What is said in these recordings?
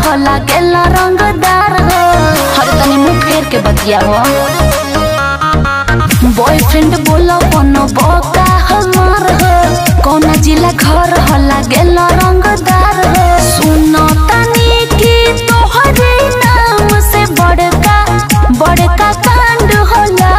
हो लागेला रंगदार हो। हर तनी मुंह फेर के बतिया हो। बॉयफ्रेंड बोला कोनो बोका हमार हो। कौना जिला घर हो लागेला रंगदार हो। सुनो तनी की तोहरे नाम से बड़का बड़का कांड होला।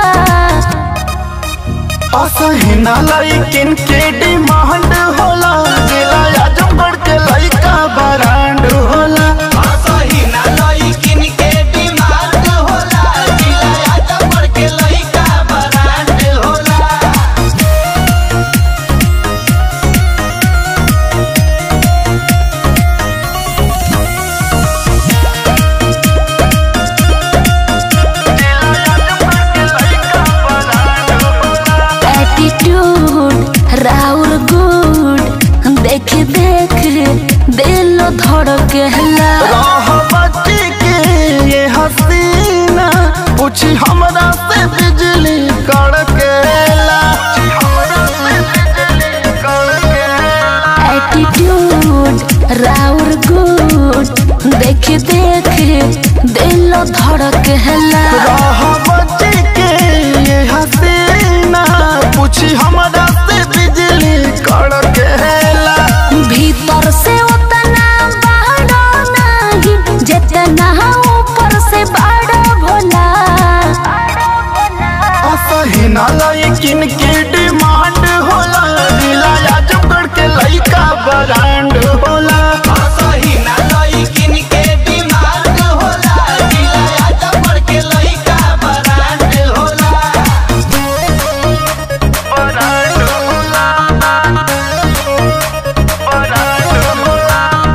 असहिना लइकिन के डिमांड होला। जिला आजमगढ़ के लइका ब्रांड होला। असहिना लइकिन के डिमांड होला। जिला आजमगढ़ के लइका ब्रांड होला। राउर गुड देख देख दिल धड़केला। रह बच्ची के ये हसीना पूछी हमरा से बिजली कड़केला। एटीट्यूड राउर गुड देख देख दिल धड़केला। रह बच्ची के ये हसीना पूछी हमरा से बिजली कड़केला। भीतर से उतना बाहरो नहीं जितना ऊपर से बड़ा भोला। असहिना लइकिन के डिमांड होला। जिला आजमगढ़ के लइका ब्रांड होला। असहिना लइकिन के डिमांड होला। जिला आजमगढ़ के लइका ब्रांड होला। ब्रांड होला। ब्रांड होला।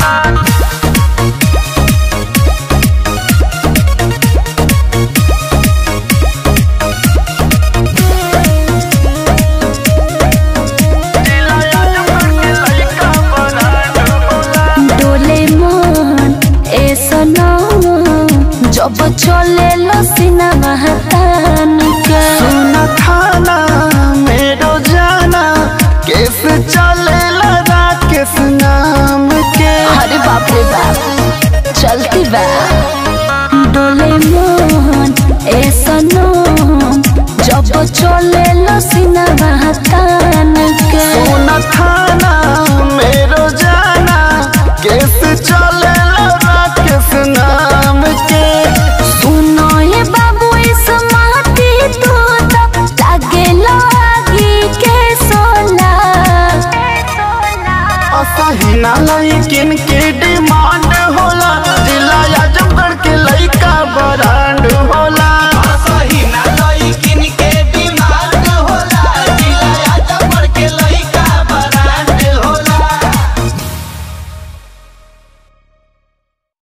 डोले मन ऐसा ना जब चले लसीना महतान के। सुना थाना मेरो जाना कैसे चलेला राकेश नाम के। अरे बाप रे बाप चलती बा। डोले मन ऐसा ना जब चले लसीना महतान के। सुना थाना मेरो जाना कैसे चलेला राकेश नाम के। सुनो ये बाबू इस माटी तू तो लागे लागी के सोला। असहिना